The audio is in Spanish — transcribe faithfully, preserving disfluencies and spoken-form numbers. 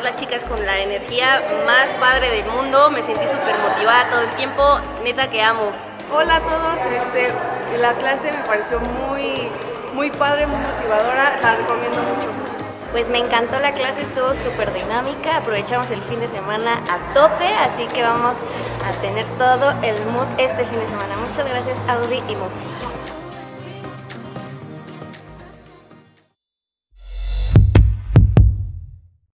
las chicas con la energía más padre del mundo, me sentí súper motivada todo el tiempo, neta que amo. Hola a todos, este, la clase me pareció muy, muy padre, muy motivadora, la recomiendo mucho. Pues me encantó la clase, estuvo súper dinámica, aprovechamos el fin de semana a tope, así que vamos a tener todo el mood este fin de semana. Muchas gracias Audi y Mood.